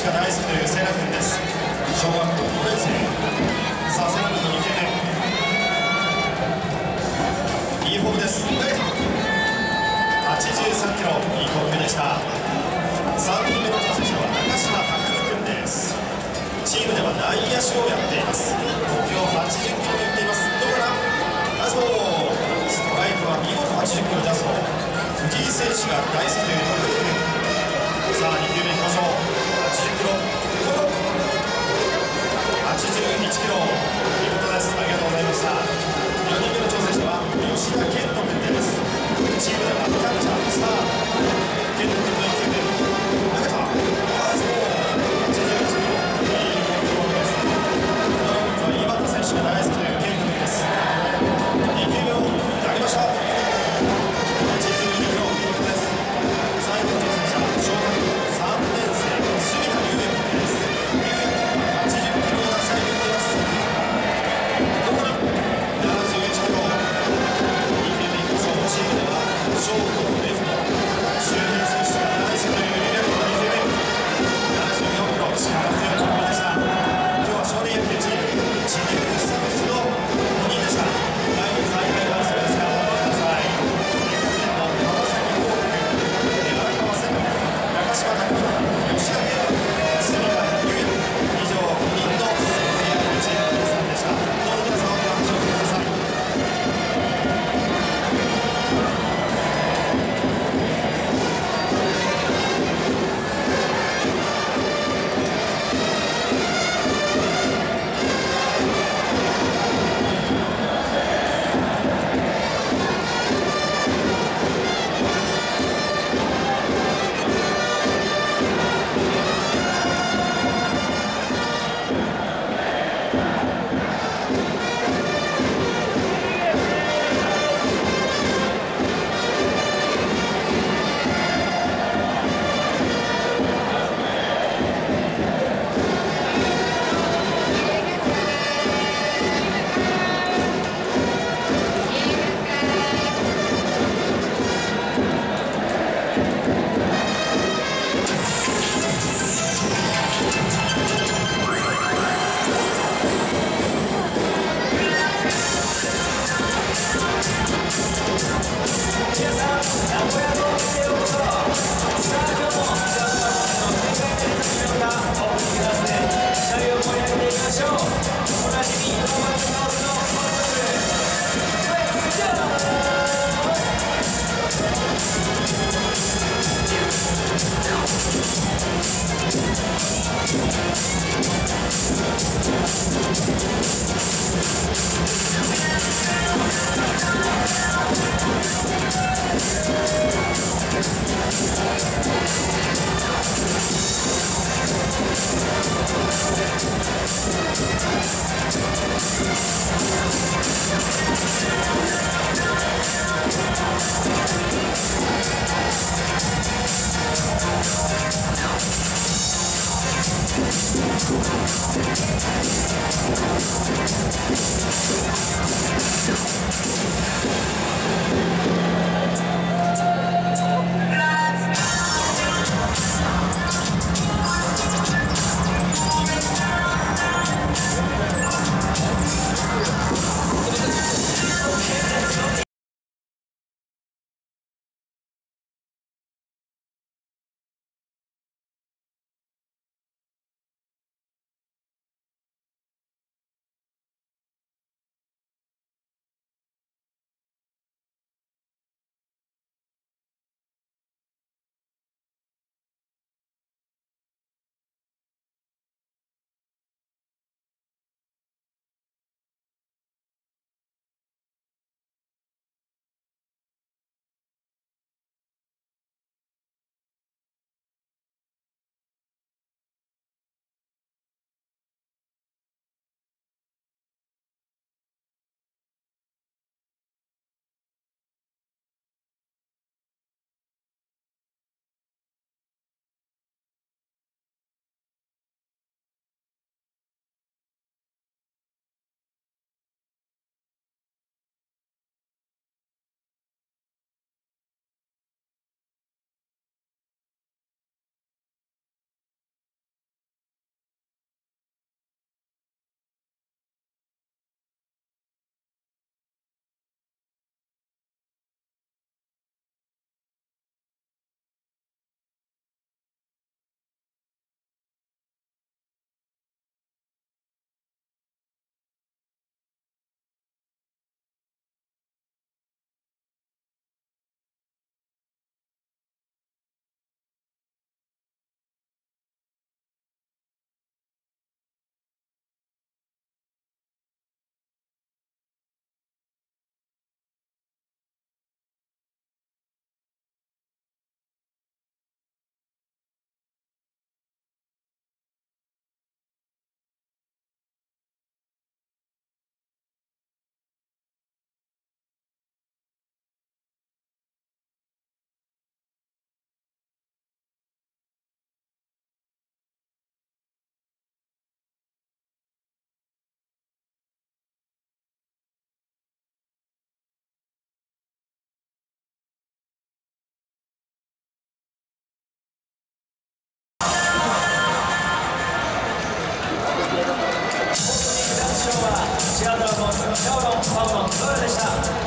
手が大好きというセナ君です。小学校5年生。さあセナ君の2球目、いいフォームです。83キロ、いい投球でした。3人目の挑戦者は中島拓君です。チームでは内野手をやっています。目標80キロで打っています。どうかな。ナイスボール。ストライクは見事80キロジャスト。藤井選手が大好きという拓君。さあ2球目いきましょう。80キロ、81キロ、見事です。ありがとうございました。4人目の挑戦者は吉田健人君です。チームではキャッチャー、スター健人君の1球目投げた。ナイスボール。81キロ、いいコントロールです。ドラゴンズは井端選手が大好きという健人君です。2球目を投げました。82キロ、見事です。最後の挑戦者、小学3年生、隅田優也君です。優也君は80キロを出したいと言っています。どうかな。71キロ。2球目いきましょう。チームではショート、レフト、周平選手が大好きという優也君の2球目。74キロ、力強い投球でした。今日は少年野球チーム、チームスタッフの5人でした。来年再開があるそうですが、お待ちください。川崎豪輝君、荒川瀬君、中島拓君、吉田健人君、隅田優也君、以上5人の少年野球チームの皆さんでした。どうぞ皆さんお話をください。 北尾のパフォーマンスいかがでした？